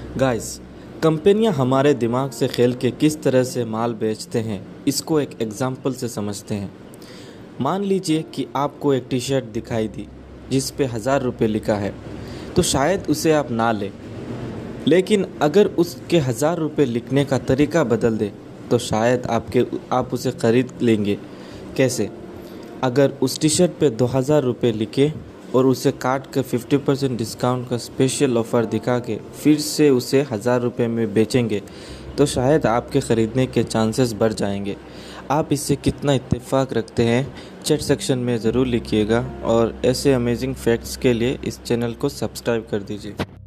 Guys, कंपनियां हमारे दिमाग से खेल के किस तरह से माल बेचते हैं, इसको एक एग्जांपल से समझते हैं। मान लीजिए कि आपको एक टी शर्ट दिखाई दी जिस पे 1000 रुपये लिखा है, तो शायद उसे आप ना लें। लेकिन अगर उसके 1000 रुपये लिखने का तरीका बदल दे तो शायद आप उसे ख़रीद लेंगे। कैसे? अगर उस टी शर्ट पे 2000 रुपये लिखे और उसे काट कर 50% डिस्काउंट का स्पेशल ऑफ़र दिखा के फिर से उसे 1000 रुपये में बेचेंगे तो शायद आपके ख़रीदने के चांसेस बढ़ जाएंगे। आप इससे कितना इत्तेफाक रखते हैं चैट सेक्शन में ज़रूर लिखिएगा और ऐसे अमेजिंग फैक्ट्स के लिए इस चैनल को सब्सक्राइब कर दीजिए।